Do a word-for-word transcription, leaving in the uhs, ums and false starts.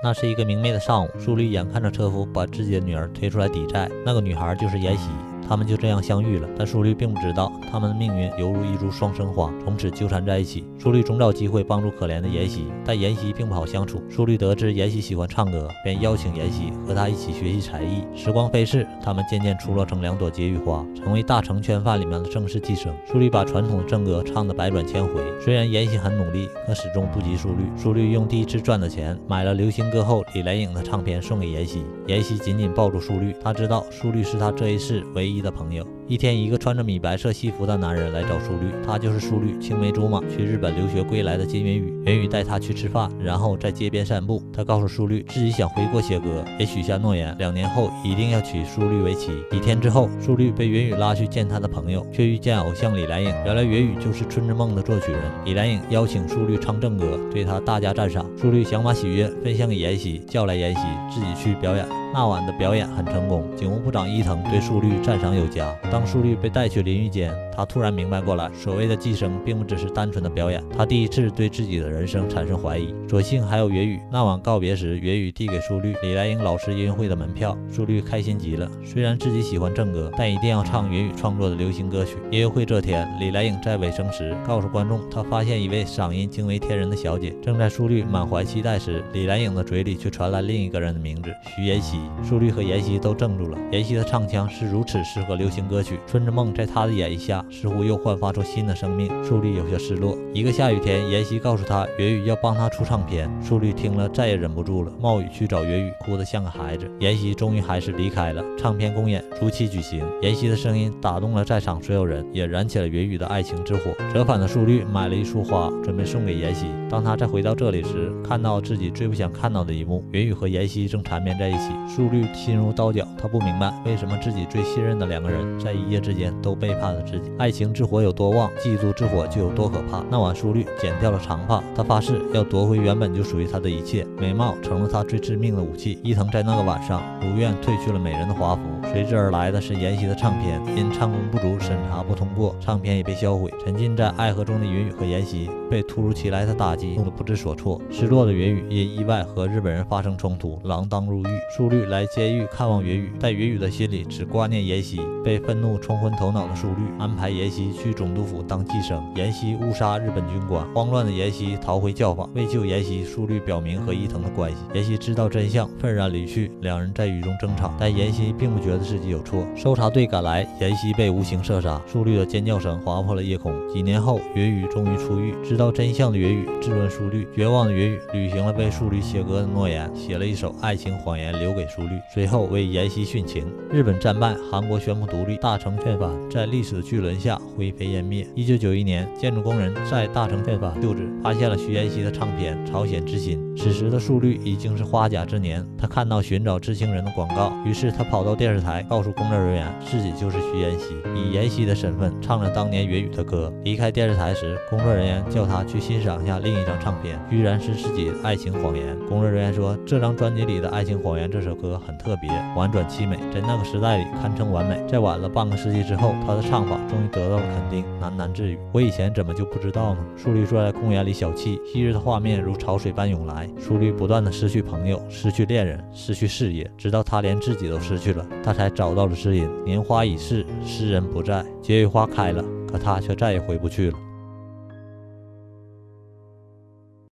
那是一个明媚的上午，舒律眼看着车夫把自己的女儿推出来抵债，那个女孩就是妍希。他们就这样相遇了，但舒律并不知道，他们的命运犹如一株双生花，从此纠缠在一起。舒律总找机会帮助可怜的妍希，但妍希并不好相处。舒律得知妍希喜欢唱歌，便邀请妍希和他一起学习才艺。时光飞逝，他们渐渐出落成两朵解语花，成为大成圈饭里面的正式寄生。舒律把传统的正歌唱得百转千回，虽然妍希很努力，可始终不及舒律。舒律用第一次赚的钱买了流行歌后李莱颖的唱片送给妍希，妍希紧紧抱住舒律，他知道舒律是他这一世唯一的朋友。一天，一个穿着米白色西服的男人来找舒律，他就是舒律青梅竹马去日本留学归来的金元宇。元宇带他去吃饭，然后在街边散步。他告诉舒律自己想回国写歌，也许下诺言，两年后一定要娶舒律为妻。几天之后，舒律被元宇拉去见他的朋友，却遇见偶像李莱颖。原来元宇就是《春之梦》的作曲人。李莱颖邀请舒律唱正歌，对他大加赞赏。舒律想把喜悦分享给妍希，叫来妍希自己去表演。那晚的表演很成功，警务部长伊藤对舒律赞赏有加。当舒律被带去淋浴间，他突然明白过来，所谓的寄生并不只是单纯的表演。他第一次对自己的人生产生怀疑。所幸还有元宇。那晚告别时，元宇递给舒律李莱颖老师音乐会的门票，舒律开心极了。虽然自己喜欢正歌，但一定要唱元宇创作的流行歌曲。音乐会这天，李莱颖在尾声时告诉观众，他发现一位嗓音惊为天人的小姐。正在舒律满怀期待时，李莱颖的嘴里却传来另一个人的名字徐妍希。舒律和妍希都怔住了。妍希的唱腔是如此适合流行歌曲，《春之梦》在她的演绎下似乎又焕发出新的生命。舒律有些失落。一个下雨天，妍希告诉他元宇要帮他出唱片。舒律听了再也忍不住了，冒雨去找元宇，哭得像个孩子。妍希终于还是离开了。唱片公演如期举行，妍希的声音打动了在场所有人，也燃起了元宇的爱情之火。折返的舒律买了一束花，准备送给妍希。当他再回到这里时，看到自己最不想看到的一幕，元宇和妍希正缠绵在一起。舒律心如刀绞，他不明白为什么自己最信任的两个人在一夜之间都背叛了自己。爱情之火有多旺，嫉妒之火就有多可怕。那晚舒律剪掉了长发，他发誓要夺回原本就属于他的一切。美貌成了他最致命的武器。伊藤在那个晚上如愿褪去了美人的华服，随之而来的是妍希的唱片，因唱功不足审查不通过，唱片也被销毁。沉浸在爱河中的元宇和妍希被突如其来的打击弄得不知所措。失落的元宇因意外和日本人发生冲突，锒铛入狱。舒律来监狱看望元宇，但元宇的心里只挂念妍希。被愤怒冲昏头脑的舒律安排妍希去总督府当寄生。妍希误杀日本军官，慌乱的妍希逃回教坊。为救妍希，舒律表明和伊藤的关系。妍希知道真相，愤然离去。两人在雨中争吵，但妍希并不觉得自己有错。搜查队赶来，妍希被无情射杀。舒律的尖叫声划破了夜空。几年后，元宇终于出狱。知道真相的元宇质问舒律，绝望的元宇履行了为舒律写歌的诺言，写了一首爱情谎言留给舒律，随后为妍希殉情。日本战败，韩国宣布独立，大成劝返在历史的巨轮下灰飞烟灭。一九九一年，建筑工人在大成劝返旧址发现了徐妍希的唱片《朝鲜之心》。此时的舒律已经是花甲之年，他看到寻找知情人的广告，于是他跑到电视台告诉工作人员自己就是徐妍希，以妍希的身份唱了当年元宇的歌。离开电视台时，工作人员叫他去欣赏一下另一张唱片，居然是自己的爱情谎言。工作人员说，这张专辑里的爱情谎言这首歌很特别，婉转凄美，在那个时代里堪称完美。在晚了半个世纪之后，他的唱法终于得到了肯定，喃喃自语，我以前怎么就不知道呢？舒律坐在公园里小憩，昔日的画面如潮水般涌来。舒律不断的失去朋友，失去恋人，失去事业，直到他连自己都失去了，他才找到了知音。年华已逝，诗人不在，结语花开了，可他却再也回不去了。